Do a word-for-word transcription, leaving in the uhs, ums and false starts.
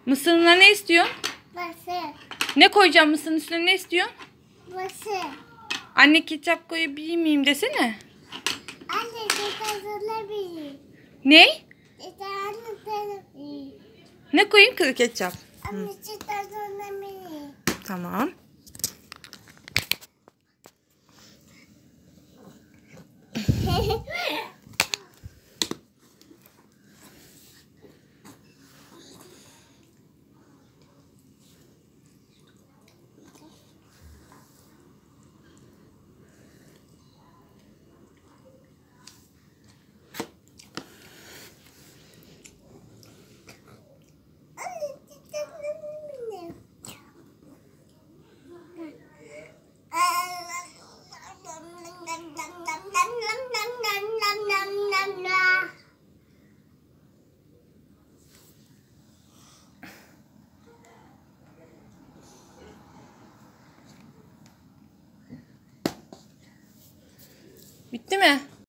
Mısırına ne istiyorsun? Mısır. Ne koyacağım mısırın üstüne, ne istiyorsun? Mısır. Anne ketçap koyabilir miyim desene. Anne ketçapla bir. Ne? Ketçapla bir. Ne koyayım kız ketçap? Anne ketçapla bir. Tamam. Bitti mi?